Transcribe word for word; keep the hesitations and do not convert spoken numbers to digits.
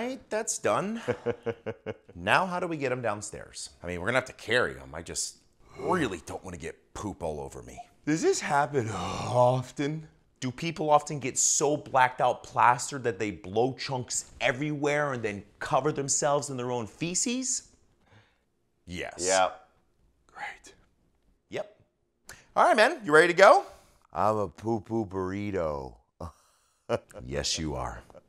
right, that's done. Now how do we get him downstairs? I mean, we're gonna have to carry him. I just really don't want to get poop all over me. Does this happen often? Do people often get so blacked out plastered that they blow chunks everywhere and then cover themselves in their own feces? Yes. Yeah. Great. Yep. All right, man, you ready to go? I'm a poo-poo burrito. Yes, you are.